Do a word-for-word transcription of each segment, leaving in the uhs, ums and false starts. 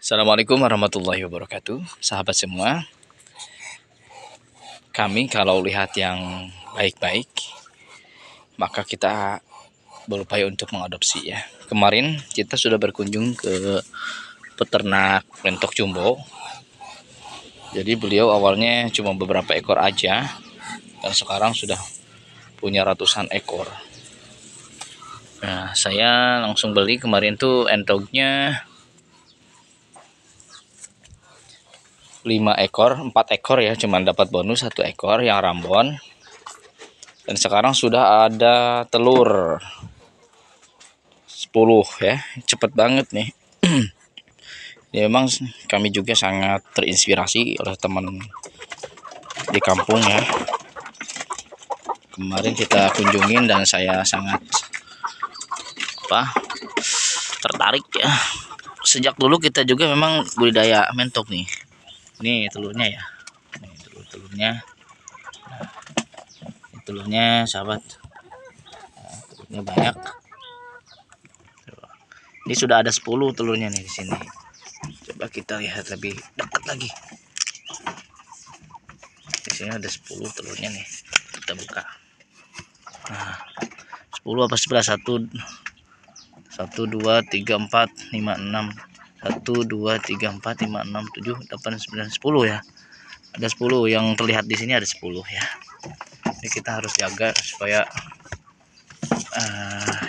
Assalamualaikum warahmatullahi wabarakatuh. Sahabat semua, kami kalau lihat yang baik-baik, maka kita berupaya untuk mengadopsi ya. Kemarin kita sudah berkunjung ke peternak mentok jumbo. Jadi beliau awalnya cuma beberapa ekor aja, dan sekarang sudah punya ratusan ekor. Nah, saya langsung beli kemarin tuh entognya lima ekor, empat ekor ya, cuman dapat bonus satu ekor yang rambon. Dan sekarang sudah ada telur sepuluh ya, cepet banget nih. Ya memang kami juga sangat terinspirasi oleh teman di kampung ya. Kemarin kita kunjungin dan saya sangat apa tertarik ya. Sejak dulu kita juga memang budidaya mentok nih. Ini telurnya ya, ini telur-telurnya, nah, telurnya sahabat, nah, telurnya banyak. Ini sudah ada sepuluh telurnya nih di sini. Coba kita lihat lebih dekat lagi. Di sini ada sepuluh telurnya nih. Kita buka. Nah, sepuluh apa sebelas? Satu, satu, dua, tiga, empat, lima, enam. Satu, dua, tiga, empat, lima, enam, tujuh, delapan, sembilan, sepuluh ya. Ada sepuluh yang terlihat di sini, ada sepuluh ya. Jadi kita harus jaga supaya uh,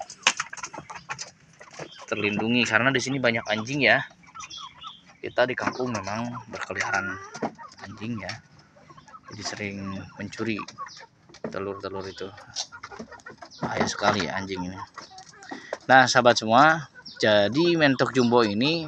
terlindungi, karena di sini banyak anjing ya. Kita di kampung memang berkeliaran anjing ya. Jadi sering mencuri telur-telur itu. Bahaya sekali ya anjing ini. Nah, sahabat semua, jadi mentok jumbo ini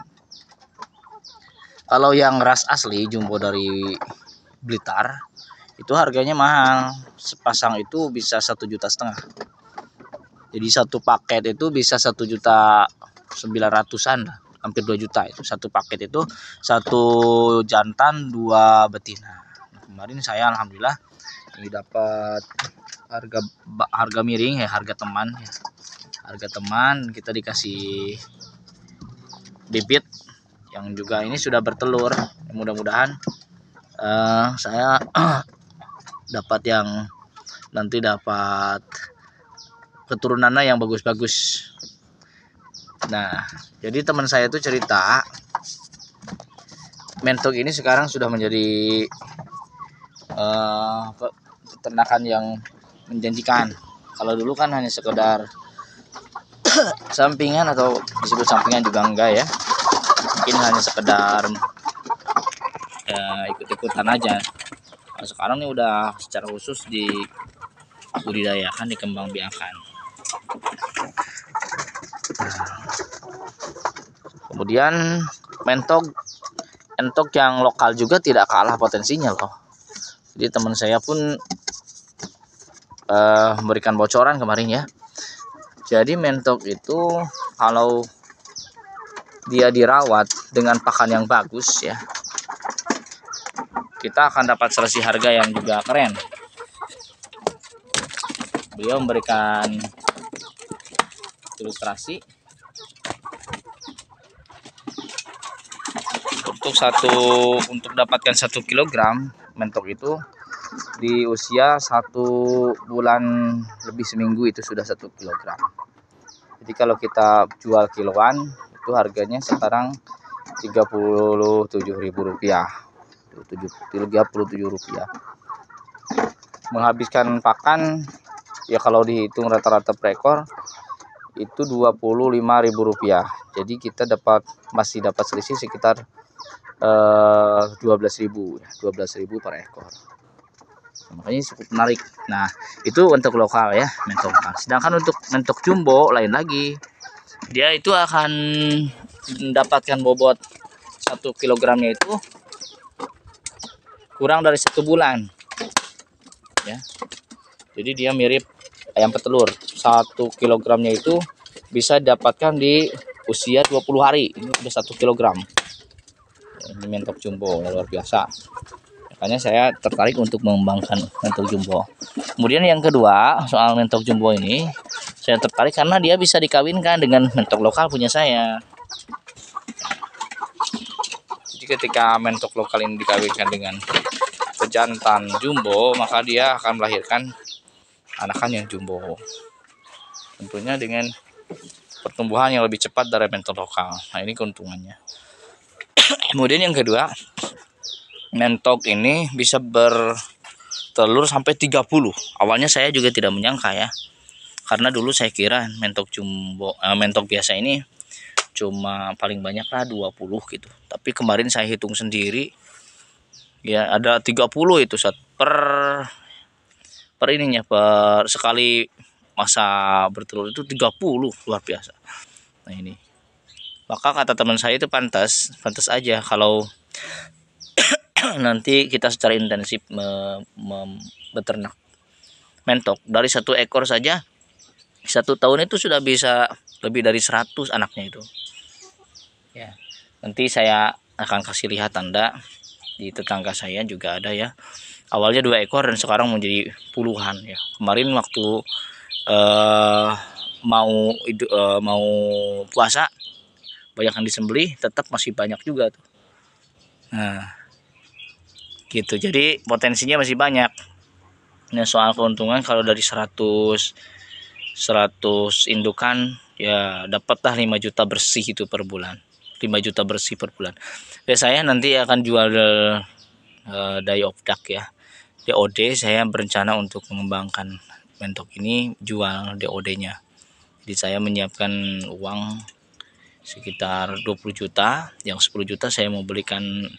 kalau yang ras asli jumbo dari Blitar itu harganya mahal. Sepasang itu bisa satu juta setengah. Jadi satu paket itu bisa satu juta sembilan ratusan, hampir dua juta itu satu paket itu, satu jantan dua betina. Kemarin saya alhamdulillah ini dapat harga harga miring ya, harga teman ya. Harga teman kita dikasih bibit yang juga ini sudah bertelur. Mudah-mudahan uh, saya dapat yang nanti dapat keturunannya yang bagus-bagus. Nah, jadi teman saya itu cerita mentok ini sekarang sudah menjadi uh, peternakan yang menjanjikan. Kalau dulu kan hanya sekedar sampingan, atau disebut sampingan juga enggak ya, mungkin hanya sekedar ya, ikut-ikutan aja. Nah, sekarang ini udah secara khusus dibudidayakan, dikembangbiakan. Nah, kemudian mentok entok yang lokal juga tidak kalah potensinya loh. Jadi teman saya pun uh, memberikan bocoran kemarin ya. Jadi mentok itu kalau dia dirawat dengan pakan yang bagus ya, kita akan dapat selisih harga yang juga keren. Beliau memberikan ilustrasi untuk satu untuk dapatkan satu kilogram mentok itu di usia satu bulan lebih seminggu itu sudah satu kilogram. Jadi kalau kita jual kiloan itu harganya sekarang tiga puluh tujuh ribu rupiah, tiga puluh tujuh rupiah. Menghabiskan pakan ya kalau dihitung rata-rata per ekor itu dua puluh lima ribu rupiah. Jadi kita dapat masih dapat selisih sekitar eh, dua belas ribu per ekor. Makanya cukup menarik. Nah, itu untuk lokal ya, mentok lokal. Sedangkan untuk mentok jumbo lain lagi. Dia itu akan mendapatkan bobot satu kilogramnya itu kurang dari satu bulan. Ya. Jadi dia mirip ayam petelur. Satu kilogramnya itu bisa didapatkan di usia dua puluh hari. Ini udah satu kilogram. Ini mentok jumbo luar biasa. Makanya saya tertarik untuk mengembangkan mentok jumbo. Kemudian yang kedua, soal mentok jumbo ini saya tertarik karena dia bisa dikawinkan dengan mentok lokal punya saya. Jadi ketika mentok lokal ini dikawinkan dengan pejantan jumbo, maka dia akan melahirkan anakan yang jumbo. Tentunya dengan pertumbuhan yang lebih cepat dari mentok lokal. Nah, ini keuntungannya. Kemudian yang kedua, mentok ini bisa bertelur sampai tiga puluh. Awalnya saya juga tidak menyangka ya. Karena dulu saya kira mentok jumbo, eh, mentok biasa ini cuma paling banyak lah dua puluh gitu. Tapi kemarin saya hitung sendiri ya ada tiga puluh itu saat per per ininya per sekali masa bertelur itu tiga puluh, luar biasa. Nah ini. Maka kata teman saya itu pantas, pantas aja kalau nanti kita secara intensif me, me, beternak mentok. Dari satu ekor saja satu tahun itu sudah bisa lebih dari seratus anaknya itu. Ya, nanti saya akan kasih lihat tanda di tetangga saya juga ada ya. Awalnya dua ekor dan sekarang menjadi puluhan ya. Kemarin waktu uh, mau uh, mau puasa banyak yang disembelih, tetap masih banyak juga tuh. Nah, gitu. Jadi potensinya masih banyak. Nah, soal keuntungan kalau dari seratus indukan ya dapatlah lima juta bersih itu per bulan. lima juta bersih per bulan. Ya, saya nanti akan jual uh, die of duck ya. D O D saya berencana untuk mengembangkan mentok ini jual D O D-nya. Jadi saya menyiapkan uang sekitar dua puluh juta, yang sepuluh juta saya mau belikan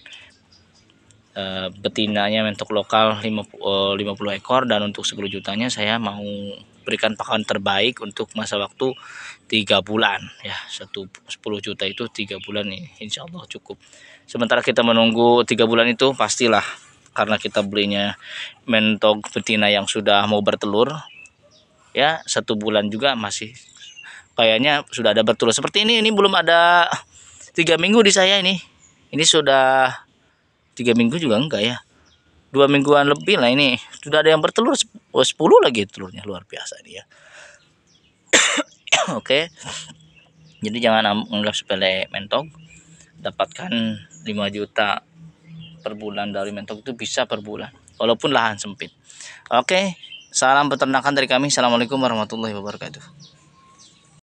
uh, betinanya mentok lokal lima puluh ekor, dan untuk sepuluh jutanya saya mau berikan pakan terbaik untuk masa waktu tiga bulan ya. Satu sepuluh juta itu tiga bulan ini insya Allah cukup. Sementara kita menunggu tiga bulan itu pastilah, karena kita belinya mentok betina yang sudah mau bertelur ya, satu bulan juga masih kayaknya sudah ada bertelur seperti ini. Ini belum ada tiga minggu di saya ini. Ini sudah tiga minggu juga enggak ya, dua mingguan lebih lah ini. Sudah ada yang bertelur sepuluh lagi telurnya, luar biasa dia. Oke. Jadi jangan anggap sepele mentok. Dapatkan lima juta per bulan dari mentok itu bisa per bulan, walaupun lahan sempit. Oke. Salam peternakan dari kami. Assalamualaikum warahmatullahi wabarakatuh.